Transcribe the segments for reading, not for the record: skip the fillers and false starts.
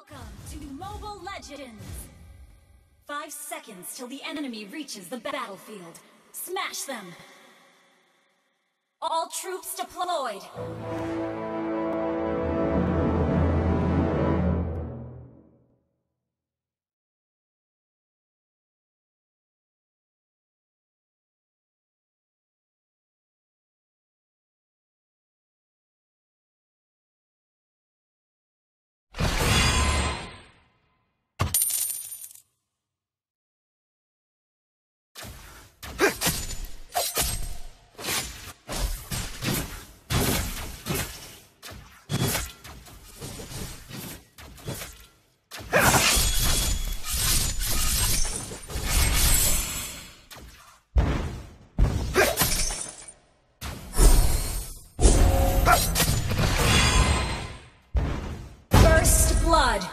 Welcome to Mobile Legends! 5 seconds till the enemy reaches the battlefield. Smash them! All troops deployed! Blood.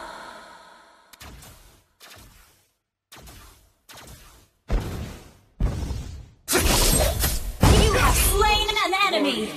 You have slain an enemy.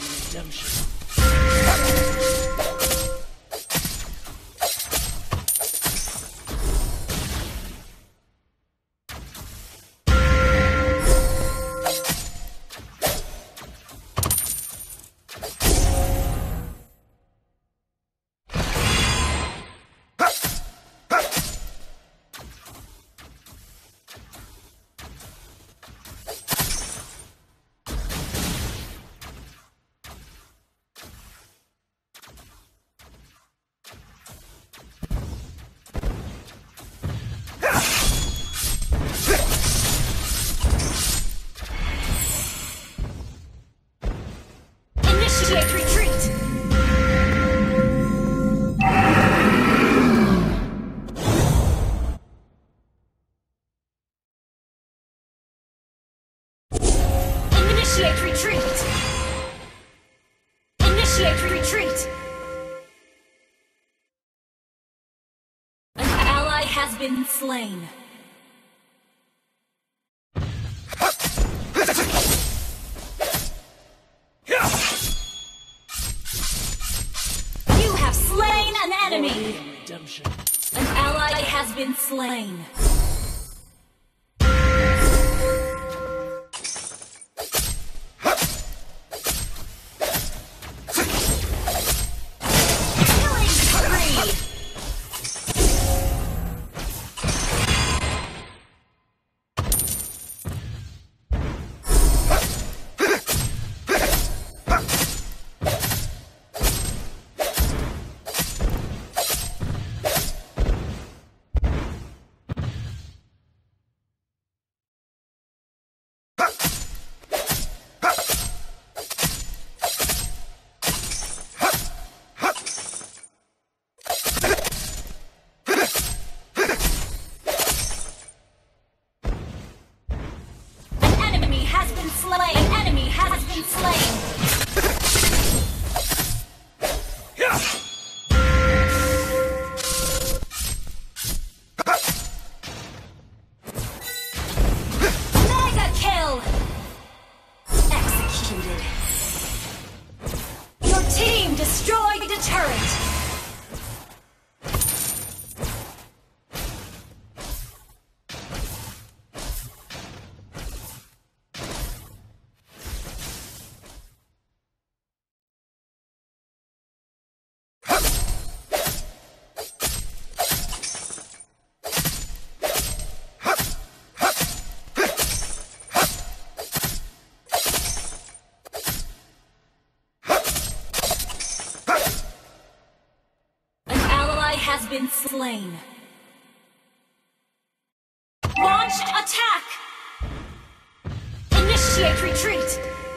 Initiate retreat! Initiate retreat! Initiate retreat! An ally has been slain. You have slain an enemy! Redemption. An ally has been slain. Killing spree! Slain. An enemy has been slain. Mega kill. Executed. Your team destroyed a turret. Has been slain. Launch attack! Initiate retreat!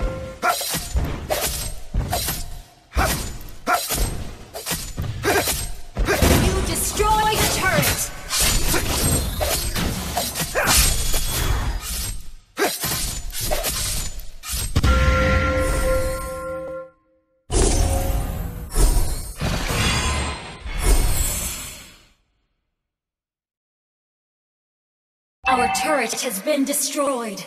You destroyed a turret! Our turret has been destroyed.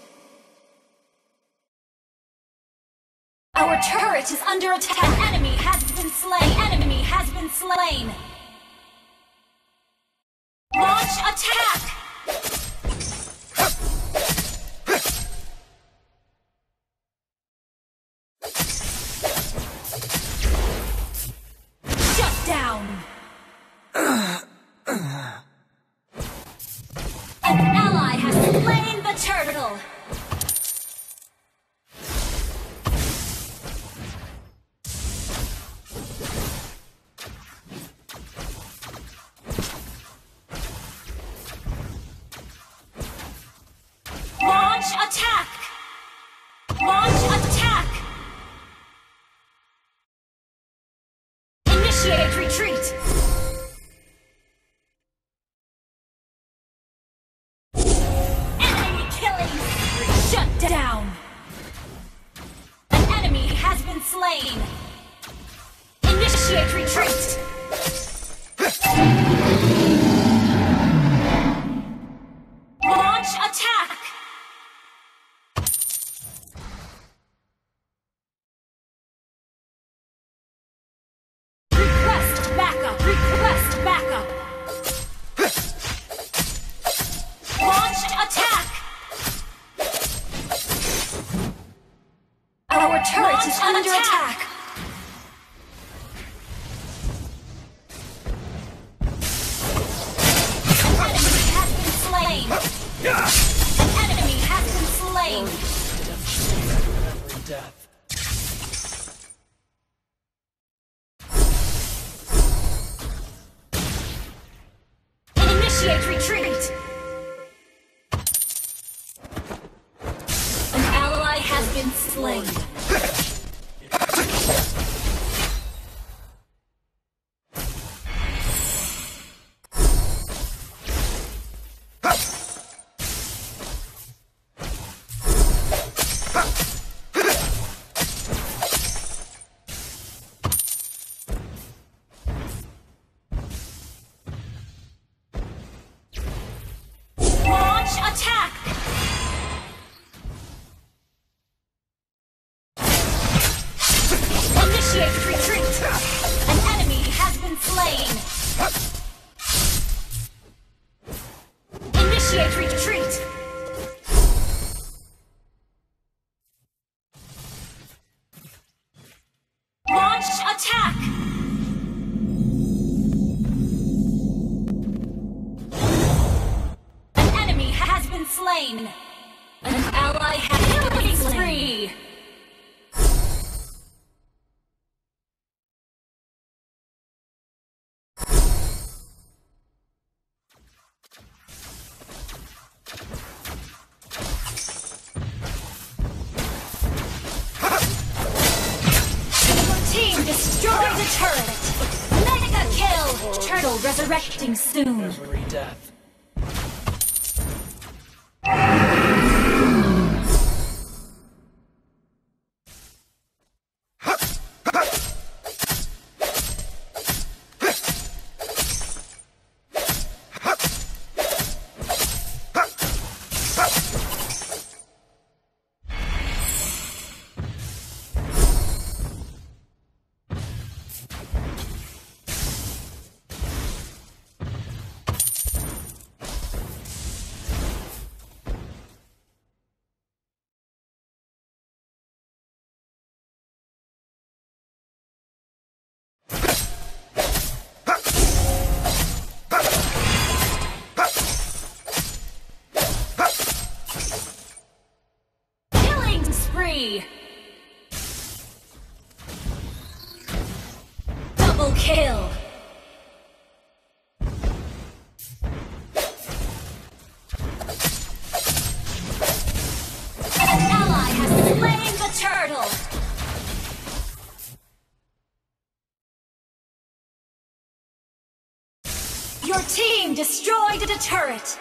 Our turret is under attack. An enemy has been slain. Enemy has been slain. Initiate retreat! Enemy killing! Shut down! An enemy has been slain! Initiate retreat! Launch attack! Request backup! Request backup! Launch attack! Our turret is under attack! An enemy has been slain! Death. Initiate retreat! An ally has been slain. Attack! Initiate retreat! An enemy has been slain! Initiate retreat! Launch attack! Slain. An ally has been slain. Your team destroyed the turret. Mega kill. Turtle resurrecting soon. Every death. Double kill! An ally has slain the turtle! Your team destroyed the turret!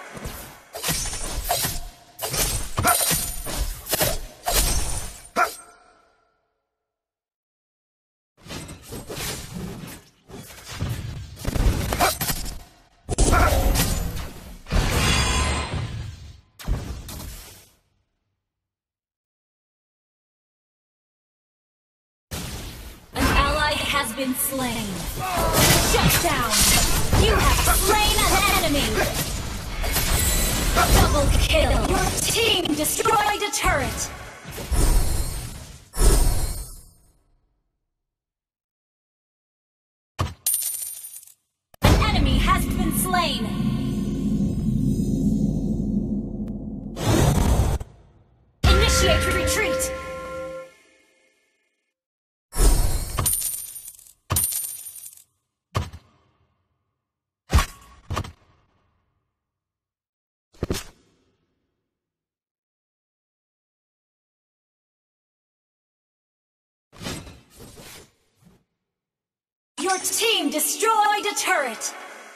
Has been slain. Shut down! You have slain an enemy! Double kill! Your team destroyed a turret! An enemy has been slain! Initiate retreat! Your team destroyed a turret.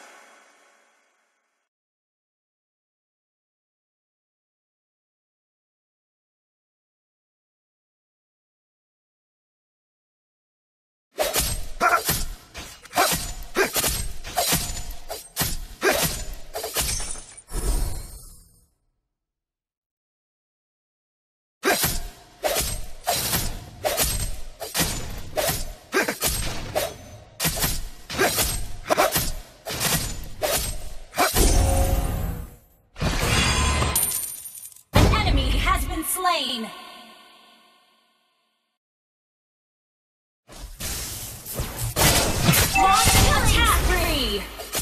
Slain. Launch attack spree.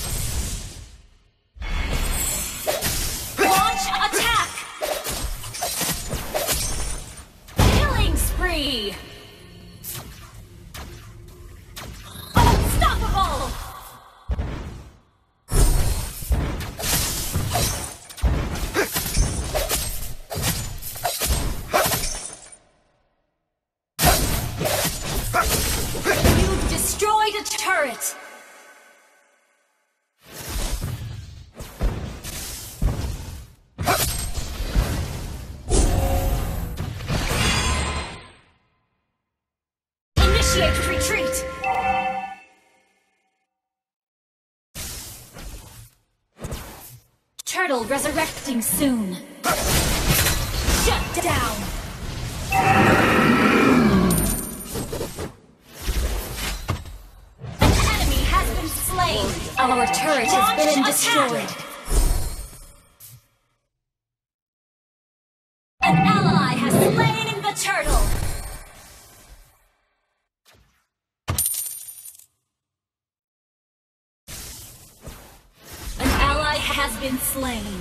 Launch attack. Killing spree. Unstoppable. Destroyed a turret! Initiate retreat! Turtle resurrecting soon. Shut down! Our turret has been destroyed. An ally has slain the turtle. An ally has been slain.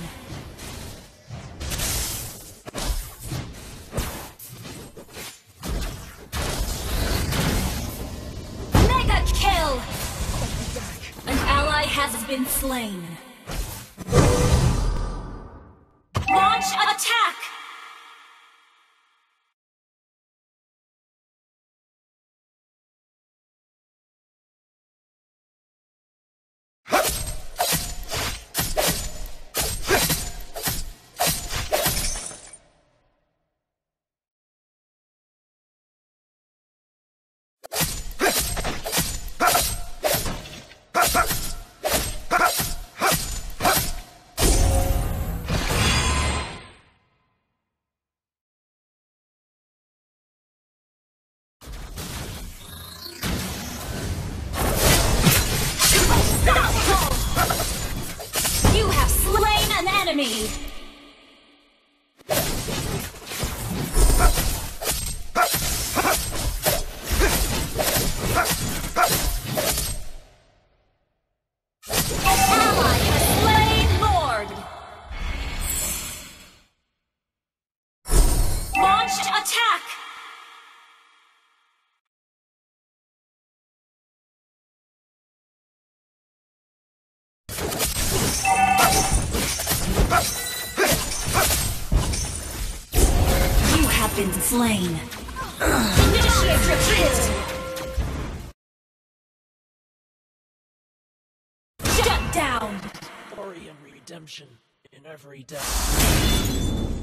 Mega kill! Has been slain. Launch attack! You have slain an enemy! An ally has slain Lord! Launch attack! You have been slain. Initiate retreat. Shut down. Glory and redemption in every death.